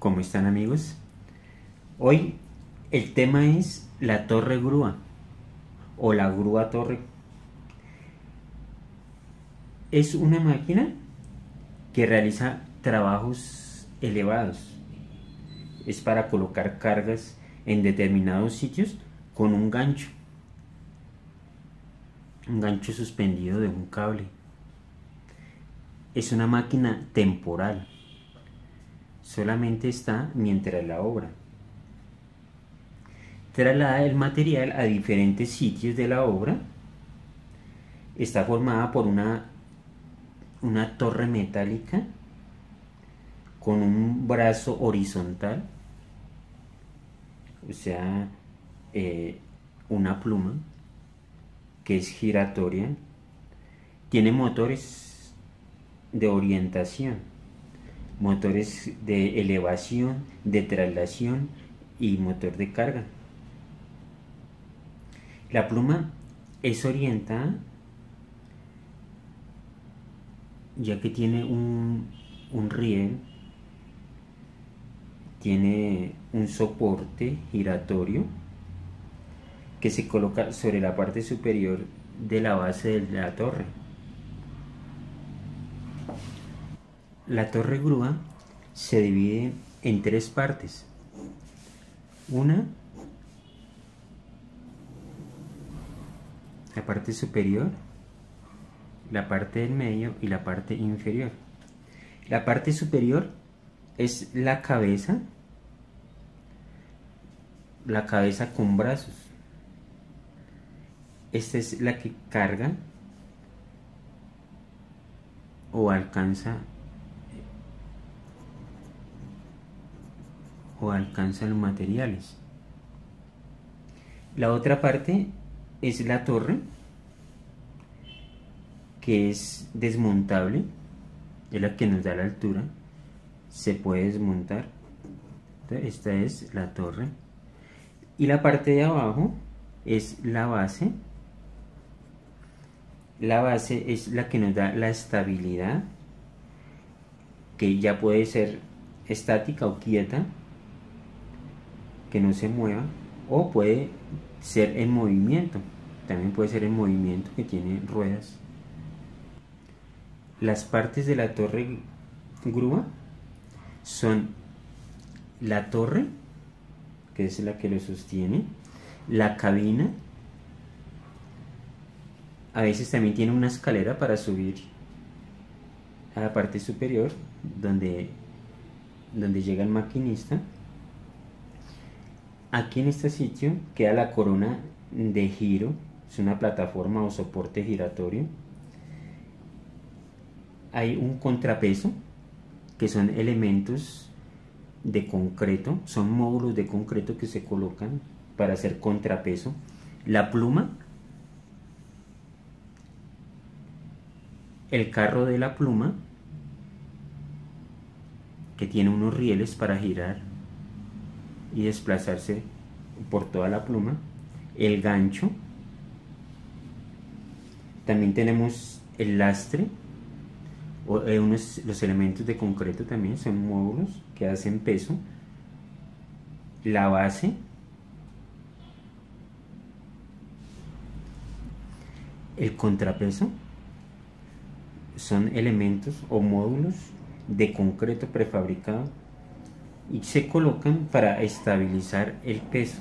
¿Cómo están, amigos? Hoy el tema es la torre grúa o la grúa torre. Es una máquina que realiza trabajos elevados. Es para colocar cargas en determinados sitios con un gancho suspendido de un cable. Es una máquina temporal. Solamente está mientras la obra. Traslada el material a diferentes sitios de la obra. Está formada por una torre metálica con un brazo horizontal, o sea, una pluma que es giratoria. Tiene motores de orientación, motores de elevación, de traslación y motor de carga. La pluma es orientada ya que tiene un riel, tiene un soporte giratorio que se coloca sobre la parte superior de la base de la torre. La torre grúa se divide en tres partes. Una, la parte superior, la parte del medio y la parte inferior. La parte superior es la cabeza con brazos. Esta es la que carga o alcanza los materiales. La otra parte es la torre, que es desmontable, es la que nos da la altura, se puede desmontar. Entonces, esta es la torre. Y la parte de abajo es la base. La base es la que nos da la estabilidad, que ya puede ser estática o quieta, que no se mueva, o puede ser en movimiento. También puede ser en movimiento, que tiene ruedas. Las partes de la torre grúa son la torre, que es la que lo sostiene, la cabina. A veces también tiene una escalera para subir a la parte superior donde llega el maquinista. Aquí en este sitio queda la corona de giro, es una plataforma o soporte giratorio. Hay un contrapeso, que son elementos de concreto, son módulos de concreto que se colocan para hacer contrapeso. La pluma, el carro de la pluma, que tiene unos rieles para girar y desplazarse por toda la pluma. El gancho. También tenemos el lastre, los elementos de concreto también son módulos que hacen peso. La base, el contrapeso, son elementos o módulos de concreto prefabricado y se colocan para estabilizar el peso.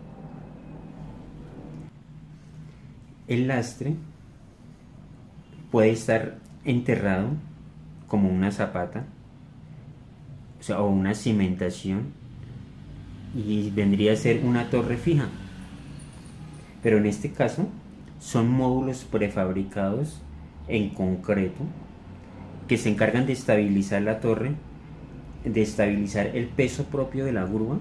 El lastre puede estar enterrado como una zapata, o una cimentación, y vendría a ser una torre fija, pero en este caso son módulos prefabricados en concreto que se encargan de estabilizar la torre, de estabilizar el peso propio de la grúa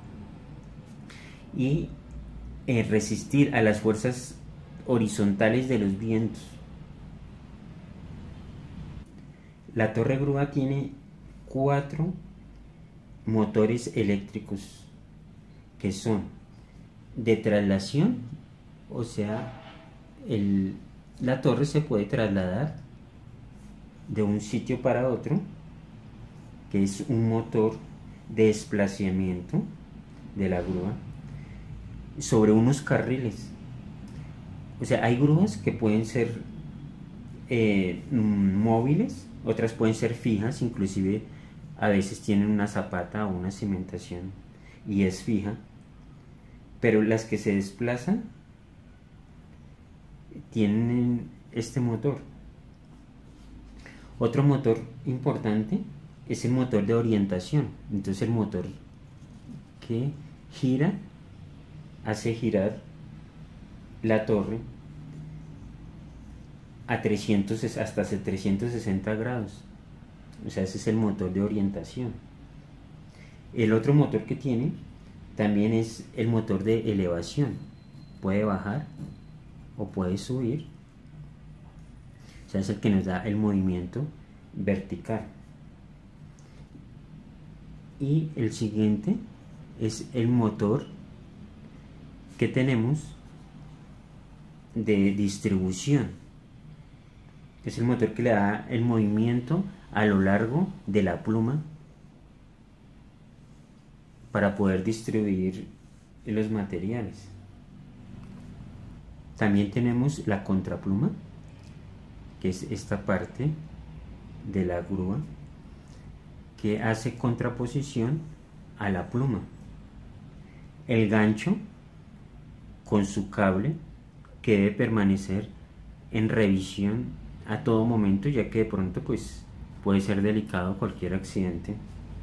y resistir a las fuerzas horizontales de los vientos. La torre grúa tiene 4 motores eléctricos que son de traslación, o sea, la torre se puede trasladar de un sitio para otro, que es un motor de desplazamiento de la grúa sobre unos carriles. O sea, hay grúas que pueden ser móviles, otras pueden ser fijas, inclusive a veces tienen una zapata o una cimentación y es fija, pero las que se desplazan tienen este motor. Otro motor importante es el motor de orientación. Entonces el motor que gira, hace girar la torre a 300, hasta 360 grados. O sea, ese es el motor de orientación. El otro motor que tiene también es el motor de elevación. Puede bajar o puede subir. O sea, es el que nos da el movimiento vertical. Y el siguiente es el motor que tenemos de distribución. Es el motor que le da el movimiento a lo largo de la pluma para poder distribuir los materiales. También tenemos la contrapluma, que es esta parte de la grúa que hace contraposición a la pluma. El gancho con su cable que debe permanecer en revisión a todo momento, ya que de pronto pues puede ser delicado cualquier accidente.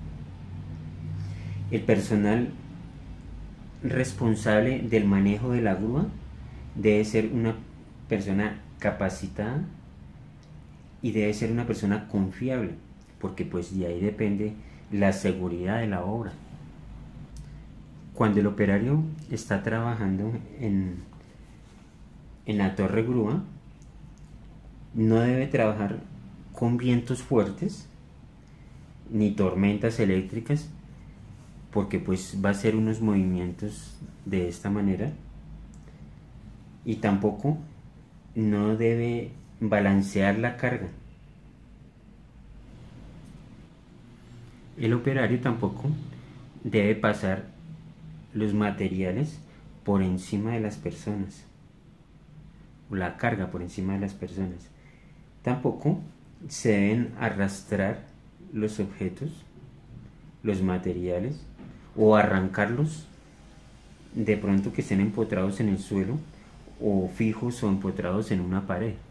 El personal responsable del manejo de la grúa debe ser una persona capacitada y debe ser una persona confiable, porque pues de ahí depende la seguridad de la obra. Cuando el operario está trabajando en la torre grúa, no debe trabajar con vientos fuertes ni tormentas eléctricas, porque pues va a hacer unos movimientos de esta manera, y tampoco no debe balancear la carga. El operario tampoco debe pasar los materiales por encima de las personas, o la carga por encima de las personas. Tampoco se deben arrastrar los objetos, los materiales, o arrancarlos de pronto que estén empotrados en el suelo o fijos o empotrados en una pared.